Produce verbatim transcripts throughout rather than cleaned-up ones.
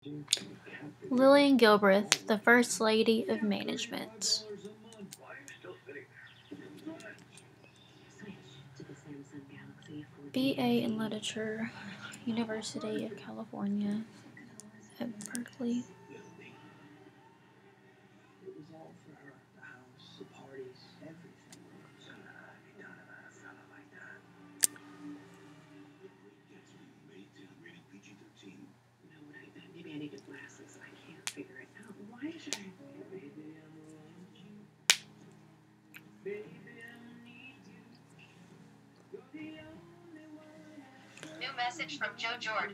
Lillian Gilbreth, the First Lady of Management. B A in Literature, University of California at Berkeley. Maybe I need glasses. I can't figure it out. Why should I? New message from Joe Jord.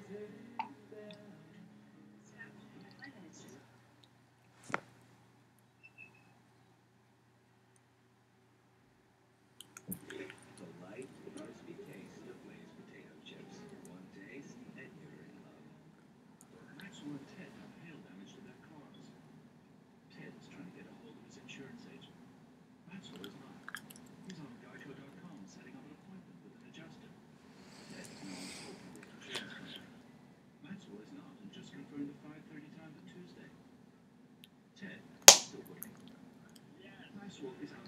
Maxwell and Ted have hail damage to their cars. Ted is trying to get a hold of his insurance agent. Maxwell is not. He's on Geico dot com setting up an appointment with an adjuster. Ted is now spoken with the insurance company. Maxwell is not and just confirmed the five thirty time for Tuesday. Ted is still waiting. Maxwell is out.